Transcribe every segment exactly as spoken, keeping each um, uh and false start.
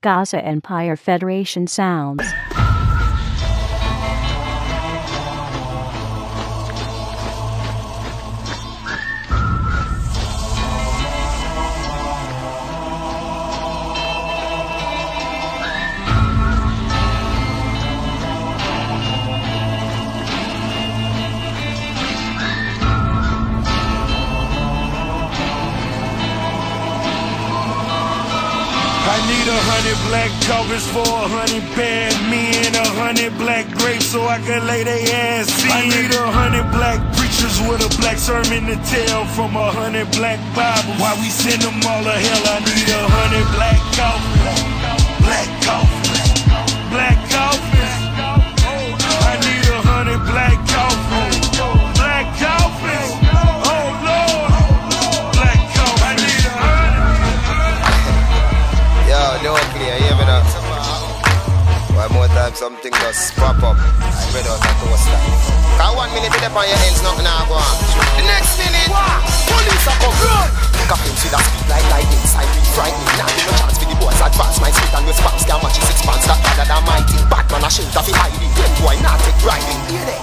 Gaza Empire Federation sounds. I need a hundred black covers for a hundred bad men, a hundred black grapes so I can lay they ass in. I need a hundred black preachers with a black sermon to tell from a hundred black Bibles. Why we send them all to hell? I need a hundred black coffins, black coffins, black coffins. I need a hundred black coffins, black coffins. Oh Lord, black coffins. I need a hundred. Yo, don't clear, you hear me now? One more time something just pop up. I read out that toaster. Cause one minute you dip on your ends, nothing now go on. The next minute, wow, police are come run. Copping see that speed like lightning, side beat frightening. Now give no chance for the boys advance. My speed and response, scam matches six pants that harder than mighty. Batman a shelter fi hiding, them boy not take riding. Hear that?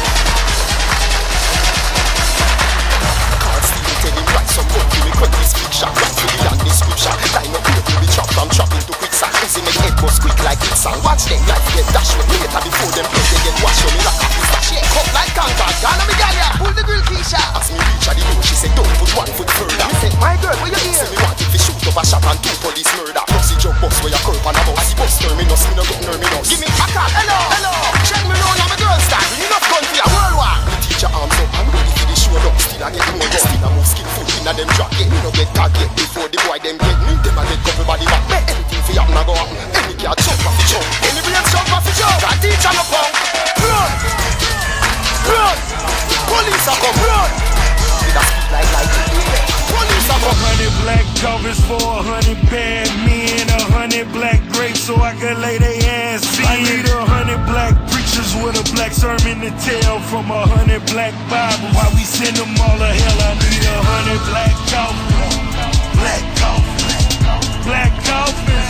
Can't steal it, tell him right, some gun to me, cut this big shot. Right to the land, this scripture. Time up here, we be chopped from chopping to quicksand. Easy make head bust quick like quicksand. Watch them like get dash when later before them play they get washed. When me lock off this dash, yeah. Cut like Concord, gonna me gal ya. Pull the grill Keisha. As me reach at the door, she said don't put one foot further. Me said my girl, where you here? Say me want it to shoot up a shot and two police murder. Pussy joke box where your curb and a box. As the bus terminus, me no get terminus. Give me a call, hello, hello. Check me round on my girl style. We enough gun for your world war. Me teach your arms up and ready for the show up. Still I get more gun. Still I move skin foot in a them drop. Get me no get target before the boy them get me. Them a get couple body back. Make anything for you now go up. Any car jump off the jump. Any brain jump off the jump. That teacher no punk. Run, run. Police are come run. With a speed like lightning. Police are come. A hundred black covers for a hundred bad men, a hundred black grapes so I can lay they ass in. I need a hundred black preachers with a black sermon to tell from a hundred black Bibles. Why we send them all to hell? I need a hundred black coffins, black coffins, black coffins.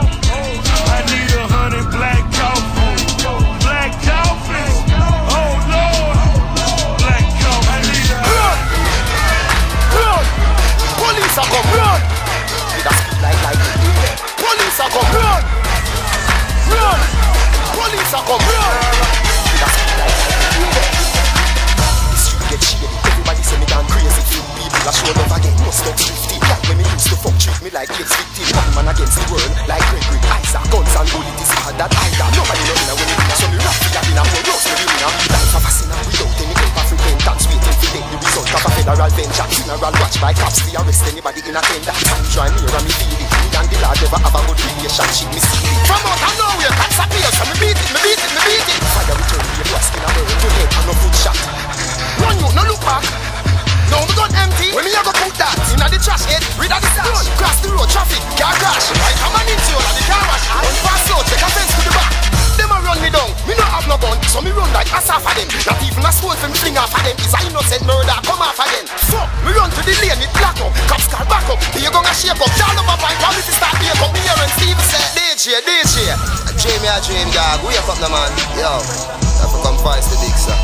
I need a hundred black coffins, black coffins. Oh Lord, black coffins. I need a run, run. Police are come run. With a speed like lightning. Police are come run, run. Police are come run. With a speed like lightning. The street get shady. Everybody say me gone crazy. People are showing up again. Must stop fifty. Like when me used to fuck treat me like AIDS victim. One man against the world like Gregory Isaac. Guns and bullets is hard that I got. Nobody know me now when me do. So me rap to that in a whole roast me winner. Life of a sinner without any help of repentance. Waiting to take the result of a federal venture. Funeral watch by cops to arrest anybody in a tender. Time try me or me feel it. Me and the Lord never have a good relationship. Me see it. From out of nowhere cops appear. So me beat it, me beat it, me beat it. Fire return to your skin and burn to head and no foot shot. Run you, no look back. Now me gun empty. When me a go put that inna the trash head, rid of the stash. Cross the road, traffic, car crash. Right, I'm an inch on the car wash. Run fast slow, take a fence to the back. Them a run me down. Me no have no gun, so me run like ass off of them. Not even a stone for me fling off of them. Is a innocent murder come off again. Fuck, me run to the lane, it black up. Cops call back up. Be gonna shape up. Down over pipe, while me start be up. Me here and Steve said, D J, D J. Dream ya dream, dog. Wake up, no man. Yo, have to come fight the big sir.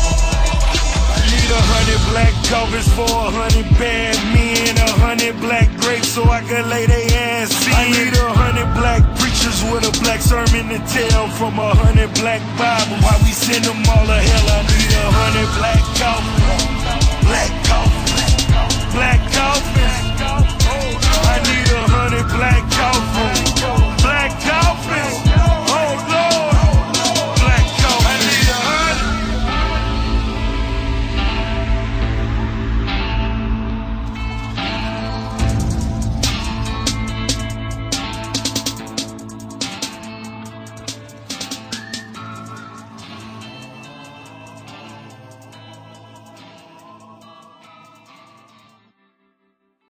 Need a hundred black covers for a hundred bad men, a hundred black grapes so I can lay they ass in. I need a hundred black preachers with a black sermon to tell from a hundred black Bibles. Why we send them all to hell? I need a hundred black coffins.